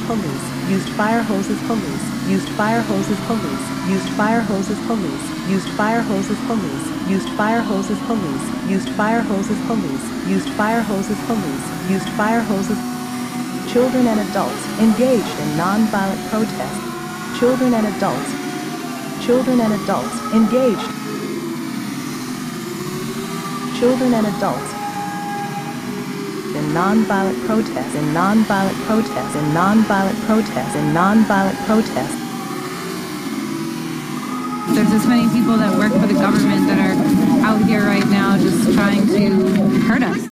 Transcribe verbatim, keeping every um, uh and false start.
police, used fire hoses police, used fire hoses police, used fire hoses police, used fire hoses police, used fire hoses police, used fire hoses police, used fire hoses police, used fire hoses. Children and adults engaged in non-violent protest. Children and adults. Children and adults engaged. Children and adults in non-violent protest, in non-violent protest, in non-violent protest, in non-violent protest. There's just many people that work for the government that are out here right now just trying to hurt us.